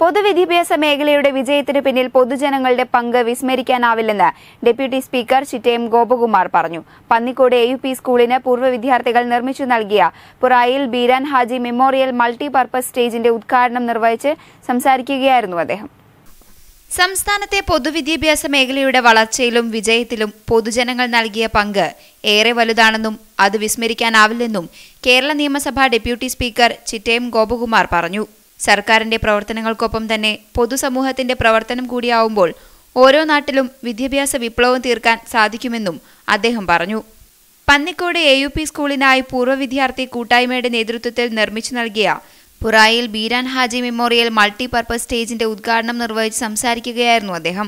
പൊതുവിദ്യാഭ്യാസ മേഖലയുടെ വിജയത്തിന് പിന്നിൽ പൊതുജനങ്ങളുടെ പങ്ക് വിസ്മരിക്കാനാവില്ലെന്ന് ഡെപ്യൂട്ടി സ്പീക്കർ ചിറ്റയം ഗോപകുമാർ പറഞ്ഞു. പന്നിക്കോട് AUP സ്കൂളിന് പൂർവ്വ വിദ്യാർത്ഥികൾ നിർമ്മിച്ചു നൽകിയ പുറായിൽ ബീരാൻ ഹാജി മെമ്മോറിയൽ മൾട്ടിപർപ്പസ് സ്റ്റേജിന്റെ ഉദ്ഘാടനം നിർവഹിച്ച് സംസാരിക്കുകയായിരുന്നു അദ്ദേഹം. സംസ്ഥാനത്തെ പൊതുവിദ്യാഭ്യാസ മേഖലയുടെ വളർച്ചയിലും വിജയത്തിലും പൊതുജനങ്ങൾ നൽകിയ പങ്ക് ഏറെ വലുതാണെന്നും അത് വിസ്മരിക്കാനാവില്ലെന്നും കേരള നിയമസഭാ ഡെപ്യൂട്ടി സ്പീക്കർ ചിറ്റയം ഗോപകുമാർ പറഞ്ഞു. സർക്കാരിന്റെ പ്രവർത്തനങ്ങൾക്കൊപ്പം തന്നെ പൊതുസമൂഹത്തിന്റെ പ്രവർത്തനം കൂടിയാവുമ്പോൾ ഓരോ നാട്ടിലും വിദ്യാഭ്യാസ വിപ്ലവം തീർക്കാൻ സാധിക്കുമെന്നും അദ്ദേഹം പറഞ്ഞു. പന്നിക്കോട് AUP സ്കൂളിനായി പൂർവ്വ വിദ്യാർത്ഥി കൂട്ടായ്മയുടെ നേതൃത്വത്തിൽ നിർമ്മിച്ചു നൽകിയ പുറായിൽ ബീരാൻ ഹാജി മെമ്മോറിയൽ മൾട്ടിപർപ്പസ് സ്റ്റേജിന്റെ ഉദ്ഘാടനം നിർവഹിച്ച് സംസാരിക്കുകയായിരുന്നു അദ്ദേഹം.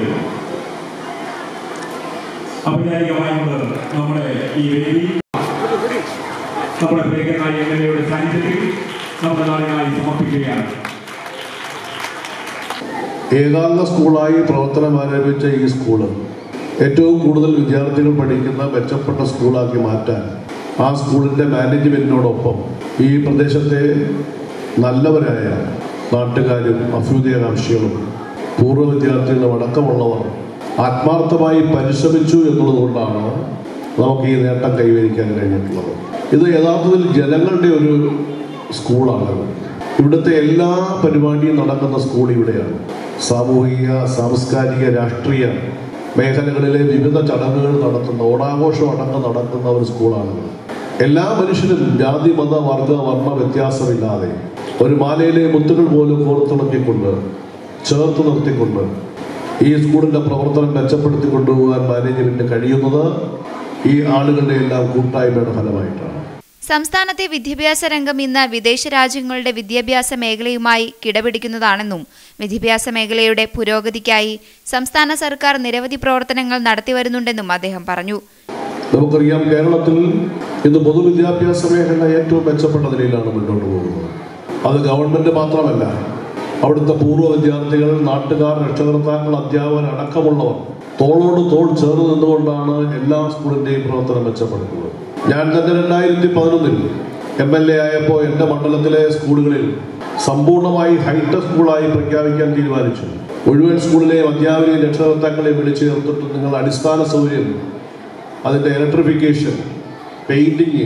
ഏകാംഗ സ്കൂളായി പ്രവർത്തനം ആരംഭിച്ച ഈ സ്കൂള് ഏറ്റവും കൂടുതൽ വിദ്യാർത്ഥികൾ പഠിക്കുന്ന മെച്ചപ്പെട്ട സ്കൂളാക്കി മാറ്റാൻ ആ സ്കൂളിൻ്റെ മാനേജ്മെൻറ്റിനോടൊപ്പം ഈ പ്രദേശത്തെ നല്ലവരായ നാട്ടുകാരും അഭ്യുദയകാംക്ഷികളും പൂർവ്വ വിദ്യാർത്ഥികളും അടക്കമുള്ളവർ ആത്മാർത്ഥമായി പരിശ്രമിച്ചു എന്നുള്ളതുകൊണ്ടാണ് നമുക്ക് ഈ നേട്ടം കൈവരിക്കാൻ കഴിഞ്ഞിട്ടുള്ളത്. ഇത് യഥാർത്ഥത്തിൽ ജനങ്ങളുടെ ഒരു സ്കൂളാണ്. ഇവിടുത്തെ എല്ലാ പരിപാടിയും നടക്കുന്ന സ്കൂൾ ഇവിടെയാണ്. സാമൂഹിക, സാംസ്കാരിക, രാഷ്ട്രീയ മേഖലകളിലെ വിവിധ ചടങ്ങുകൾ നടത്തുന്ന, ഓണാഘോഷം അടക്കം നടത്തുന്ന ഒരു സ്കൂളാണ്. എല്ലാ മനുഷ്യരും ജാതി, മത, വർഗ, വർണ്ണ വ്യത്യാസമില്ലാതെ ഒരു മാലയിലെ മുത്തുകൾ പോലും കോർത്തിണക്കിക്കൊണ്ട് ചേർത്ത് നിർത്തിക്കൊണ്ട് ഈ സ്കൂളിൻ്റെ പ്രവർത്തനം മെച്ചപ്പെടുത്തി കൊണ്ടുപോകാൻ മാനേജ്മെന്റിന് കഴിയുന്നത് ഈ ആളുകളുടെ എല്ലാം കൂട്ടായ്മയുടെ ഫലമായിട്ടാണ്. സംസ്ഥാനത്തെ വിദ്യാഭ്യാസ രംഗം ഇന്ന് വിദേശ രാജ്യങ്ങളുടെ വിദ്യാഭ്യാസ മേഖലയുമായി കിടപിടിക്കുന്നതാണെന്നും വിദ്യാഭ്യാസ മേഖലയുടെ പുരോഗതിക്കായി സംസ്ഥാന സർക്കാർ നിരവധി പ്രവർത്തനങ്ങൾ നടത്തിവരുന്നുണ്ടെന്നും അദ്ദേഹം പറഞ്ഞു. നമുക്കറിയാം, കേരളത്തിൽ ഇന്ന് പൊതുവിദ്യാഭ്യാസ മേഖല ഏറ്റവും മെച്ചപ്പെട്ട നിലയിലാണ് മുന്നോട്ട് പോകുന്നത്. അത് ഗവൺമെന്റ് മാത്രമല്ല, അവിടുത്തെ പൂർവ്വ വിദ്യാർത്ഥികൾ, നാട്ടുകാർ, രക്ഷകർത്താക്കൾ, അധ്യാപകർ അടക്കമുള്ളവർ തോളോട് തോൾ ചേർന്ന് നിന്നുകൊണ്ടാണ് എല്ലാ സ്കൂളിൻ്റെയും പ്രവർത്തനം മെച്ചപ്പെടുത്തുന്നത്. ഞാൻ തന്നെ 2011 MLA ആയപ്പോൾ എൻ്റെ മണ്ഡലത്തിലെ സ്കൂളുകളിൽ സമ്പൂർണ്ണമായി ഹൈടെക് സ്കൂളായി പ്രഖ്യാപിക്കാൻ തീരുമാനിച്ചു. മുഴുവൻ സ്കൂളിലെയും അധ്യാപകരെയും രക്ഷകർത്താക്കളെയും വിളിച്ചു ചേർത്തിട്ട് നിങ്ങൾ അടിസ്ഥാന സൗകര്യം, അതിൻ്റെ ഇലക്ട്രിഫിക്കേഷൻ, പെയിൻറ്റിങ്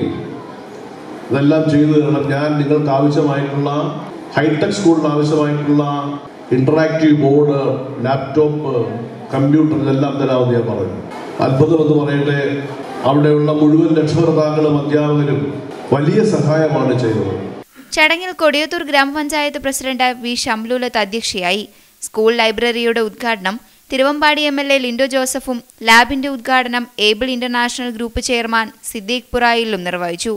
ഇതെല്ലാം ചെയ്തു തരണം. ഞാൻ നിങ്ങൾക്ക് ആവശ്യമായിട്ടുള്ള ഹൈടെക് സ്കൂളിന് ആവശ്യമായിട്ടുള്ള ഇൻറ്ററാക്റ്റീവ് ബോർഡ്, ലാപ്ടോപ്പ്, കമ്പ്യൂട്ടർ ഇതെല്ലാം തരാമെന്ന് ഞാൻ പറഞ്ഞു. അത്ഭുതമെന്ന് പറയട്ടെ, അവിടെയുള്ള മുഴുവൻ രക്ഷകർത്താക്കളും അധ്യാപകരും വലിയ സഹായമാണ് ചെയ്തത്. ചടങ്ങിൽ കൊടിയത്തൂർ ഗ്രാമപഞ്ചായത്ത് പ്രസിഡന്റ് V. ഷംലൂലത്ത് അധ്യക്ഷയായി. സ്കൂൾ ലൈബ്രറിയുടെ ഉദ്ഘാടനം തിരുവമ്പാടി MLA ലിൻഡോ ജോസഫും ലാബിന്റെ ഉദ്ഘാടനം able international group chairman Siddique പുറായിലും നിർവഹിച്ചു.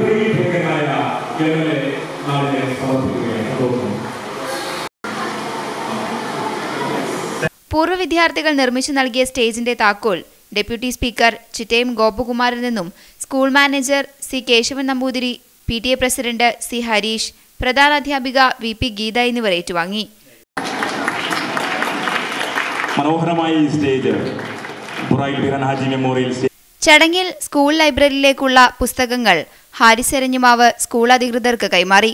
പൂർവ്വ വിദ്യാർത്ഥികൾ നിർമ്മിച്ചു നൽകിയ സ്റ്റേജിന്റെ താക്കോൽ ഡെപ്യൂട്ടി സ്പീക്കർ ചിറ്റയം ഗോപകുമാറിൽ നിന്നും school manager C. Kesavan Namboothiri, PTA president C. Hareesh, പ്രധാനാധ്യാപിക VP ഗീത എന്നിവർ ഏറ്റുവാങ്ങി. മനോഹരമായ ഈ സ്റ്റേജ് പുറായിൽ ബീരാൻ ഹാജി മെമ്മോറിയൽ ചടങ്ങിൽ സ്കൂൾ ലൈബ്രറിയിലേക്കുള്ള പുസ്തകങ്ങൾ ഹാരിസ് എരഞ്ഞിമാവ് സ്കൂൾ അധികൃതർക്ക് കൈമാറി.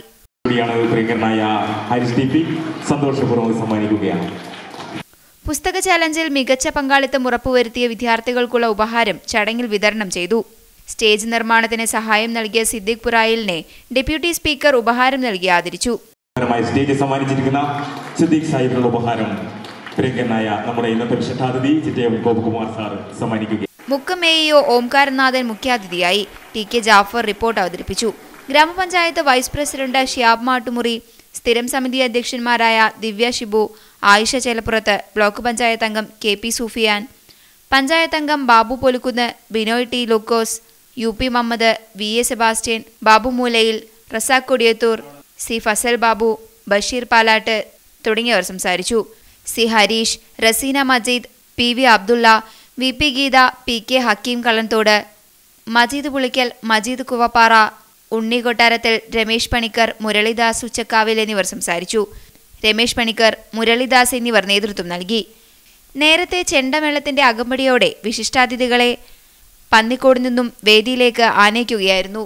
സന്തോഷപൂർവ്വം സമ്മാനിക്കുകയാണ്. പുസ്തക ചാലഞ്ചിൽ മികച്ച പങ്കാളിത്തം ഉറപ്പുവരുത്തിയ വിദ്യാർത്ഥികൾക്കുള്ള ഉപഹാരം ചടങ്ങിൽ വിതരണം ചെയ്തു. സ്റ്റേജ് നിർമ്മാണത്തിന് സഹായം നൽകിയ സിദ്ദീഖ് പുറായിലിനെ ഡെപ്യൂട്ടി സ്പീക്കർ ഉപഹാരം നൽകി ആദരിച്ചു. സ്റ്റേജ് സമ്മാനിച്ചിരിക്കുന്ന സിദ്ദീഖ് സാഹിബിനുള്ള ഉപഹാരം നമ്മുടെ ഇന്നത്തെ വിശിഷ്ടാതിഥി ചിറ്റയം ഗോപകുമാർ സാർ സമ്മാനിക്കുക. മുക്കം AEO ഓംകാരനാഥൻ മുഖ്യാതിഥിയായി. TK ജാഫർ റിപ്പോർട്ട് അവതരിപ്പിച്ചു. ഗ്രാമപഞ്ചായത്ത് വൈസ് പ്രസിഡന്റ് ഷിയാബ് മാട്ടുമുറി, സ്ഥിരം സമിതി അധ്യക്ഷന്മാരായ ദിവ്യ ഷിബു, ആയിഷ ചേലപ്പുറത്ത്, ബ്ലോക്ക് പഞ്ചായത്ത് അംഗം KP സൂഫിയാൻ, പഞ്ചായത്ത് അംഗം Babu Polukunnu, Binoy T. Lukose, UP Muhammad, VA Sebastian, Babu Moolayil, Razak Kodiyathur, C. Fasal Babu, Basheer Palat തുടങ്ങിയവർ സംസാരിച്ചു. C. Harish, Razeena Majeed, PV Abdulla, VP Geetha, PK Hakeem കള്ളൻതോട്, Majeed Pulikkal, Majeed Kuvappara, ഉണ്ണി കൊട്ടാരത്തിൽ, രമേശ് പണിക്കർ, മുരളിദാസ് ഉച്ചക്കാവിൽ എന്നിവർ സംസാരിച്ചു. രമേശ് പണിക്കർ, മുരളിദാസ് എന്നിവർ നേതൃത്വം നൽകി. നേരത്തെ ചെണ്ടമേളത്തിന്റെ അകമ്പടിയോടെ വിശിഷ്ടാതിഥികളെ പന്നിക്കോട് നിന്നും വേദിയിലേക്ക് ആനയിക്കുകയായിരുന്നു.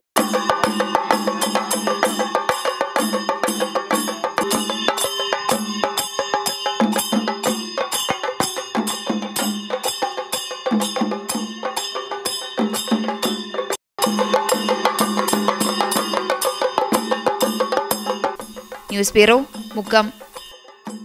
News bureau, Mukkam.